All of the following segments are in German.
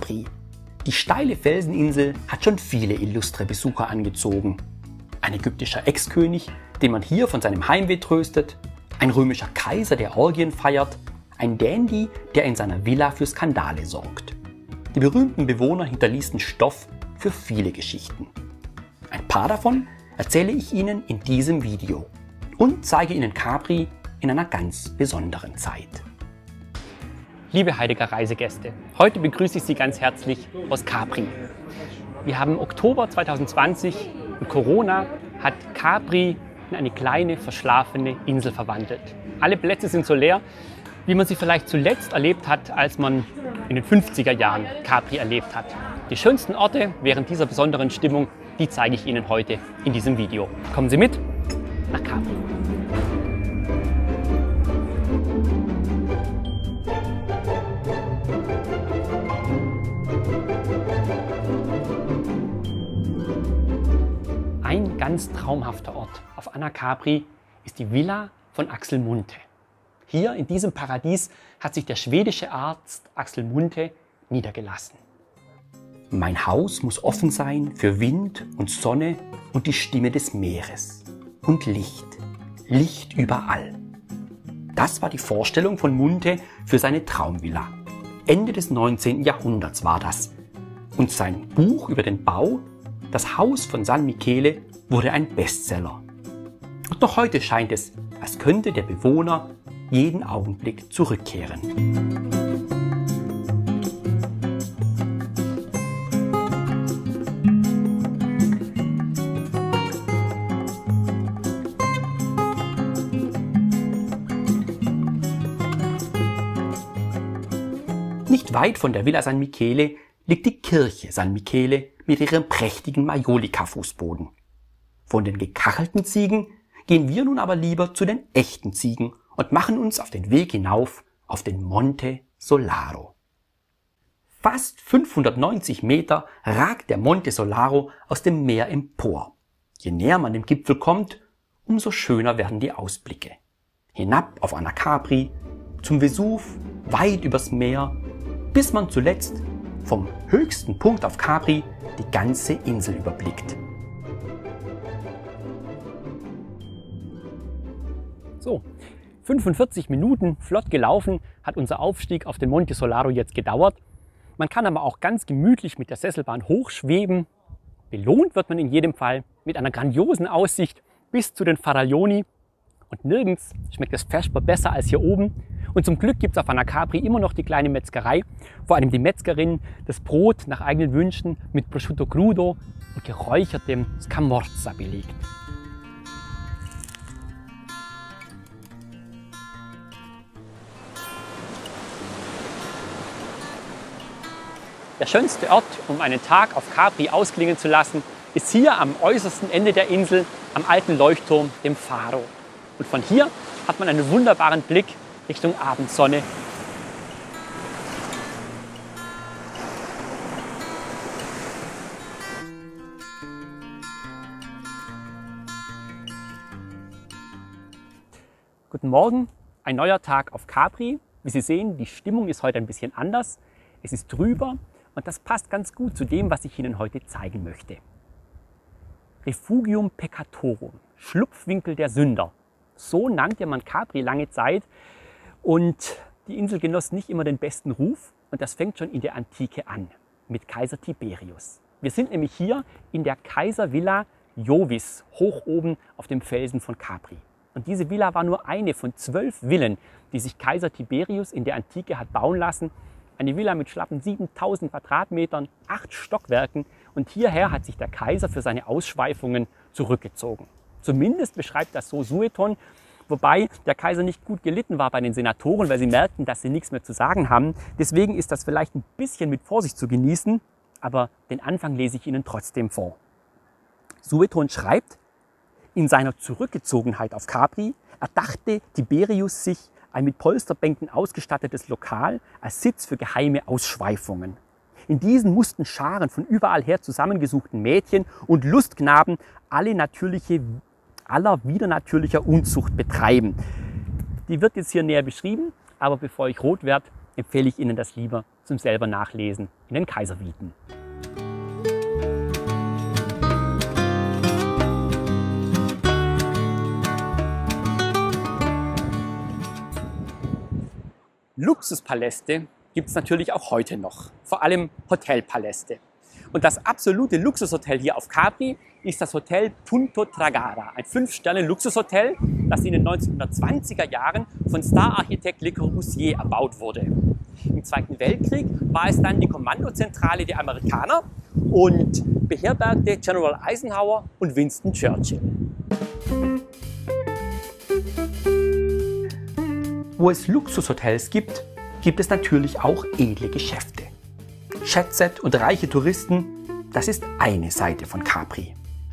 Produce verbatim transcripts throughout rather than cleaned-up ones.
Capri. Die steile Felseninsel hat schon viele illustre Besucher angezogen. Ein ägyptischer Ex-König, den man hier von seinem Heimweh tröstet, ein römischer Kaiser, der Orgien feiert, ein Dandy, der in seiner Villa für Skandale sorgt. Die berühmten Bewohner hinterließen Stoff für viele Geschichten. Ein paar davon erzähle ich Ihnen in diesem Video und zeige Ihnen Capri in einer ganz besonderen Zeit. Liebe Heidegger Reisegäste, heute begrüße ich Sie ganz herzlich aus Capri. Wir haben Oktober zweitausendzwanzig und Corona hat Capri in eine kleine, verschlafene Insel verwandelt. Alle Plätze sind so leer, wie man sie vielleicht zuletzt erlebt hat, als man in den fünfziger Jahren Capri erlebt hat. Die schönsten Orte während dieser besonderen Stimmung, die zeige ich Ihnen heute in diesem Video. Kommen Sie mit nach Capri. Ein ganz traumhafter Ort auf Anna Capri ist die Villa von Axel Munthe. Hier in diesem Paradies hat sich der schwedische Arzt Axel Munthe niedergelassen. Mein Haus muss offen sein für Wind und Sonne und die Stimme des Meeres. Und Licht. Licht überall. Das war die Vorstellung von Munthe für seine Traumvilla. Ende des neunzehnten Jahrhunderts war das. Und sein Buch über den Bau, Das Haus von San Michele, wurde ein Bestseller. Und noch heute scheint es, als könnte der Bewohner jeden Augenblick zurückkehren. Nicht weit von der Villa San Michele liegt die Kirche San Michele mit ihrem prächtigen Majolika-Fußboden. Von den gekachelten Ziegen gehen wir nun aber lieber zu den echten Ziegen und machen uns auf den Weg hinauf auf den Monte Solaro. Fast fünfhundertneunzig Meter ragt der Monte Solaro aus dem Meer empor. Je näher man dem Gipfel kommt, umso schöner werden die Ausblicke. Hinab auf Anna Capri, zum Vesuv, weit übers Meer, bis man zuletzt vom höchsten Punkt auf Capri die ganze Insel überblickt. So, fünfundvierzig Minuten flott gelaufen hat unser Aufstieg auf den Monte Solaro jetzt gedauert. Man kann aber auch ganz gemütlich mit der Sesselbahn hochschweben. Belohnt wird man in jedem Fall mit einer grandiosen Aussicht bis zu den Faraglioni. Und nirgends schmeckt das Vesper besser als hier oben. Und zum Glück gibt es auf Anna Capri immer noch die kleine Metzgerei, vor allem die Metzgerin, das Brot nach eigenen Wünschen mit Prosciutto crudo und geräuchertem Scamorza belegt. Der schönste Ort, um einen Tag auf Capri ausklingen zu lassen, ist hier am äußersten Ende der Insel, am alten Leuchtturm, dem Faro. Und von hier hat man einen wunderbaren Blick Richtung Abendsonne. Guten Morgen, ein neuer Tag auf Capri. Wie Sie sehen, die Stimmung ist heute ein bisschen anders. Es ist trüber und das passt ganz gut zu dem, was ich Ihnen heute zeigen möchte. Refugium Peccatorum, Schlupfwinkel der Sünder. So nannte man Capri lange Zeit und die Insel genoss nicht immer den besten Ruf und das fängt schon in der Antike an mit Kaiser Tiberius. Wir sind nämlich hier in der Kaiservilla Jovis, hoch oben auf dem Felsen von Capri. Und diese Villa war nur eine von zwölf Villen, die sich Kaiser Tiberius in der Antike hat bauen lassen. Eine Villa mit schlappen siebentausend Quadratmetern, acht Stockwerken und hierher hat sich der Kaiser für seine Ausschweifungen zurückgezogen. Zumindest beschreibt das so Sueton, wobei der Kaiser nicht gut gelitten war bei den Senatoren, weil sie merkten, dass sie nichts mehr zu sagen haben. Deswegen ist das vielleicht ein bisschen mit Vorsicht zu genießen, aber den Anfang lese ich Ihnen trotzdem vor. Sueton schreibt, in seiner Zurückgezogenheit auf Capri erdachte Tiberius sich ein mit Polsterbänken ausgestattetes Lokal als Sitz für geheime Ausschweifungen. In diesen mussten Scharen von überall her zusammengesuchten Mädchen und Lustknaben alle natürliche, aller widernatürlicher Unzucht betreiben. Die wird jetzt hier näher beschrieben, aber bevor ich rot werde, empfehle ich Ihnen das lieber zum selber nachlesen in den Kaiserviten. Luxuspaläste gibt es natürlich auch heute noch, vor allem Hotelpaläste. Und das absolute Luxushotel hier auf Capri ist das Hotel Punto Tragara, ein fünf-Sterne-Luxushotel, das in den neunzehnhundertzwanziger Jahren von Stararchitekt Le Corbusier erbaut wurde. Im Zweiten Weltkrieg war es dann die Kommandozentrale der Amerikaner und beherbergte General Eisenhower und Winston Churchill. Wo es Luxushotels gibt, gibt es natürlich auch edle Geschäfte. Jet-Set und reiche Touristen, das ist eine Seite von Capri.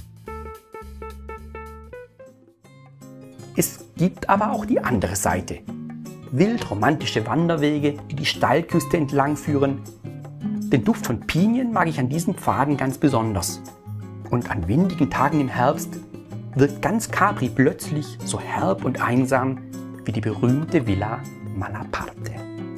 Es gibt aber auch die andere Seite. Wild romantische Wanderwege, die die Steilküste entlang führen. Den Duft von Pinien mag ich an diesen Pfaden ganz besonders. Und an windigen Tagen im Herbst wirkt ganz Capri plötzlich so herb und einsam wie die berühmte Villa Malaparte.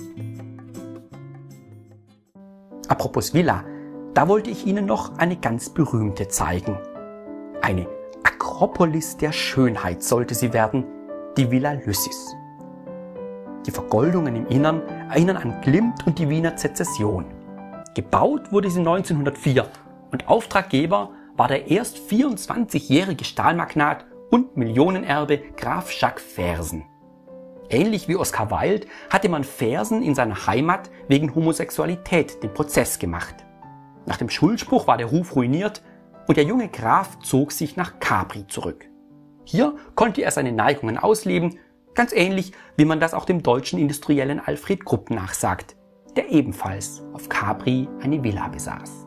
Apropos Villa, da wollte ich Ihnen noch eine ganz berühmte zeigen. Eine Akropolis der Schönheit sollte sie werden, die Villa Lysis. Die Vergoldungen im Innern erinnern an Klimt und die Wiener Sezession. Gebaut wurde sie neunzehnhundertvier und Auftraggeber war der erst vierundzwanzigjährige Stahlmagnat und Millionenerbe Graf Jacques Fersen. Ähnlich wie Oscar Wilde hatte man Fersen in seiner Heimat wegen Homosexualität den Prozess gemacht. Nach dem Schuldspruch war der Ruf ruiniert und der junge Graf zog sich nach Capri zurück. Hier konnte er seine Neigungen ausleben, ganz ähnlich wie man das auch dem deutschen Industriellen Alfred Krupp nachsagt, der ebenfalls auf Capri eine Villa besaß.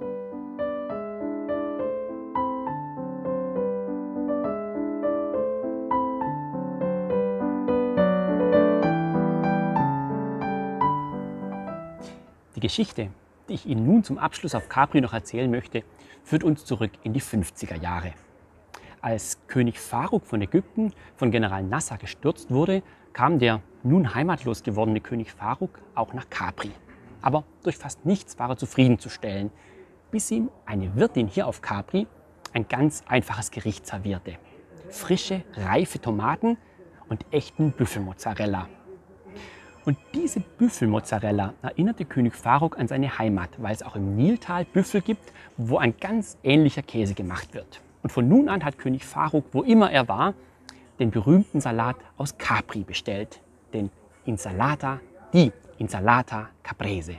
Die Geschichte, die ich Ihnen nun zum Abschluss auf Capri noch erzählen möchte, führt uns zurück in die fünfziger Jahre. Als König Faruk von Ägypten von General Nasser gestürzt wurde, kam der nun heimatlos gewordene König Faruk auch nach Capri. Aber durch fast nichts war er zufriedenzustellen, bis ihm eine Wirtin hier auf Capri ein ganz einfaches Gericht servierte. Frische, reife Tomaten und echten Büffelmozzarella. Und diese Büffelmozzarella erinnerte König Faruk an seine Heimat, weil es auch im Niltal Büffel gibt, wo ein ganz ähnlicher Käse gemacht wird. Und von nun an hat König Faruk, wo immer er war, den berühmten Salat aus Capri bestellt, den Insalata, die Insalata Caprese.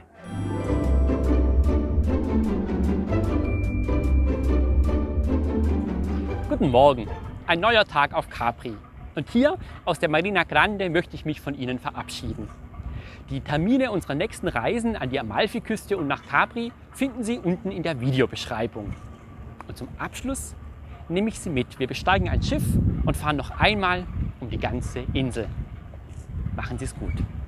Guten Morgen, ein neuer Tag auf Capri. Und hier aus der Marina Grande möchte ich mich von Ihnen verabschieden. Die Termine unserer nächsten Reisen an die Amalfiküste und nach Capri finden Sie unten in der Videobeschreibung. Und zum Abschluss nehme ich Sie mit. Wir besteigen ein Schiff und fahren noch einmal um die ganze Insel. Machen Sie es gut.